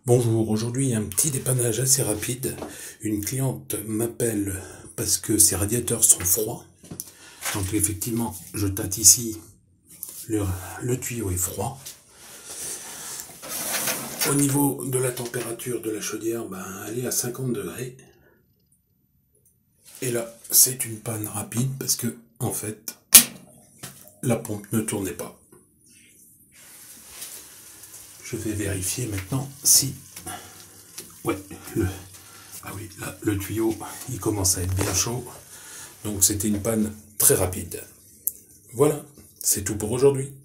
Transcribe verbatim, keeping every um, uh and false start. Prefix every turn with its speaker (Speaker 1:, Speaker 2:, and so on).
Speaker 1: Bonjour, aujourd'hui il y a un petit dépannage assez rapide. Une cliente m'appelle parce que ses radiateurs sont froids. Donc effectivement, je tâte ici, le, le tuyau est froid. Au niveau de la température de la chaudière, ben, elle est à cinquante degrés. Et là, c'est une panne rapide parce que, en fait, la pompe ne tournait pas. Je vais vérifier maintenant si... Ouais, le... Ah oui, là, le tuyau, il commence à être bien chaud. Donc c'était une panne très rapide. Voilà, c'est tout pour aujourd'hui.